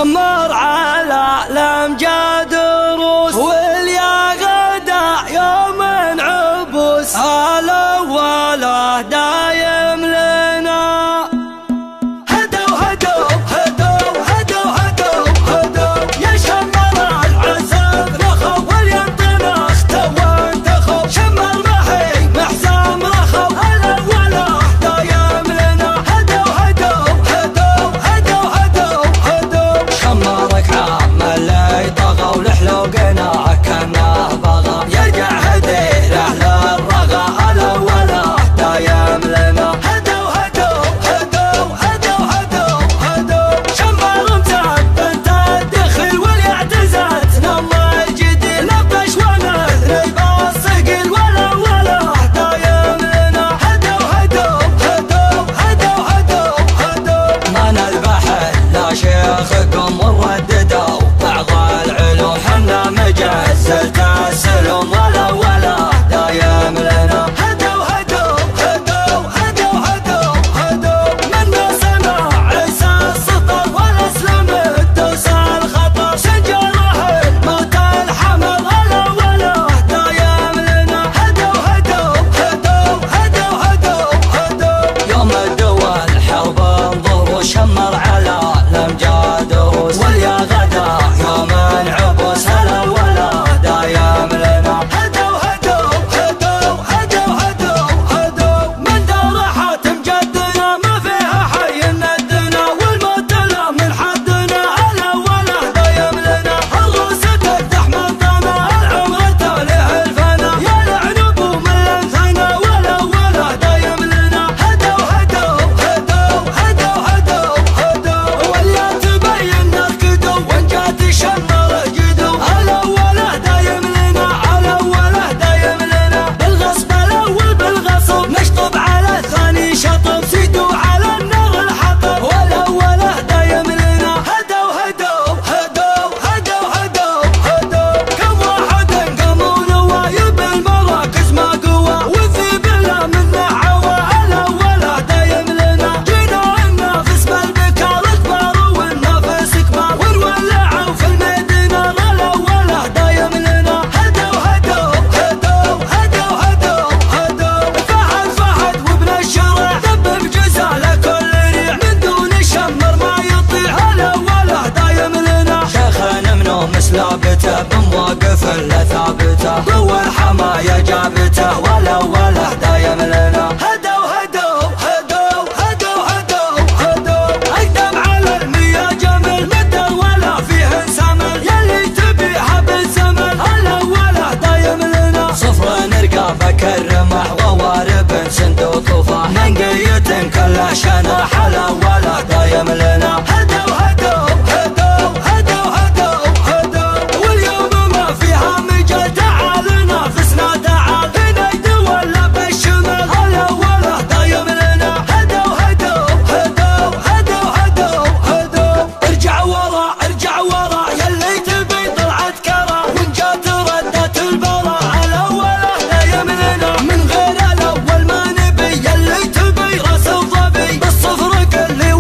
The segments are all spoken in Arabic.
شمر على الأمجاد روس، واليا غدا يوم عبوس الأوله دايم لنا. هدوا هدوا هدوا هدوا هدوا هدوا يا شمر العزب رخو، والينطنا اختوى انتخو، شمر محي محزام رخو الأوله دايم لنا. هدوا هدوا هدوا هدوا هدوا هدوا شمرك عام اللي طغى، ولحلوقنا كانه بغى، يرجع هديره للرغى الأوله دايم لنا. هدوا هدوا هدوا هدوا هدوا هدوا شمر مثبت الدخل، واليعتزت نم الجديد، نبش ونثري بالصقل والأوله دايم لنا. هدوا هدوا هدوا هدوا هدوا هدوا ما نذبح الا شيخكم، ورددوا بعض العلوم حنا مجزل تسلم، والأوله دايم لنا. هدوا هدوا هدوا هدوا هدوا هدوا منا سمع عيسى السطر، والاسلم الدوس الخطر، سنجره الموت الحمر الأوله دايم لنا. هدوا هدوا هدوا هدوا هدوا هدوا يوم الدول حرب انظر، وشمر على الأمجاد روس، واليا غدا يوم عبوس الأوله دايم لنا. هدوا هدوا هدوا هدوا هدوا هدوا من دار حاتم جدنا، ما فيها حي ندنا، والموت له من حدنا الأوله دايم لنا. الروس تفتح منطنا، العمر تاليه الفنا، يا العنب ومن الانثنا، والأوله دايم لنا. هدوا هدوا هدوا هدوا هدوا هدوا ولا تبين نركدوا، وان جات شمر جدو الأوله دايم لنا. الأوله دايم لنا بالغصب الأول بالغصب، نشطب على الثاني شطب، زيدوا على النار الحطب، والأوله دايم لنا. هدوا هدوا هدوا هدوا هدوا هدوا كم واحد قاموا نوايب المراكز ما قوى، والذيب لا منا عوى الأوله دايم لنا. جينا ننافس بالبكار كبار، والنفس كبار، ونولعوا في المدينة الأوله دايم لنا. هدوا هدوا هدوا هدوا هدوا هدوا فهد فهد وابن الشرع، ذب بجزع لكل ريع، من دون الشمر ما يطيع الأوله دايم لنا. شيخنا منو مسلابته، بمواقف الا ثابته، ضوى الحماية جابته، والأوله دايم لنا. هدوا هدوا هدوا هدوا هدوا هدوا اقدم على المياه جمل، مدر ولا فيه سمل، يلي تبيها بالزمن الأوله دايم لنا. صفر نرقابك الرمح، ووارب سندوق طوفان، ننقية كلها شنح الأوله دايم لنا. هدوا هدوا هدوا هدوا هدوا هدوا واليوم ما فيها مجال، تعال نافسنا تعال، بنيد ولا بالشمال الأوله دايم لنا. هدوا هدوا هدوا هدوا هدوا هدوا ارجع ورا ارجع ورا، يلي تبي طلعت كرا، وان جات ردت البرا الأوله دايم لنا. من غير الأول ما نبي، يلي تبي راس الظبي بالصفر كل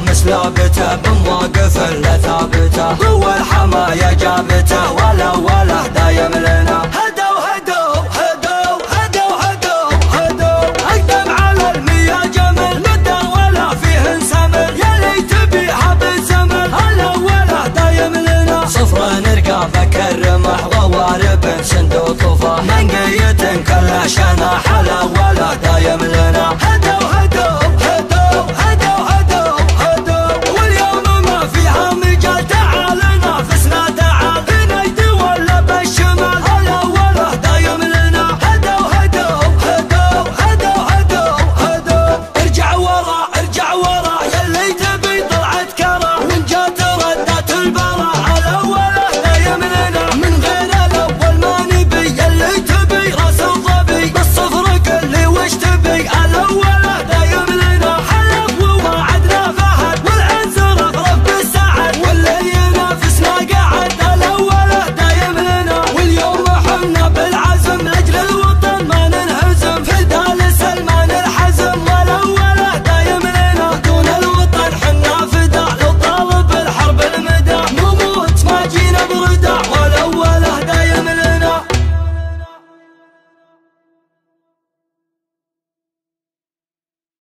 مسلابته بمواقف اللي ثابته، هو الحماية جاب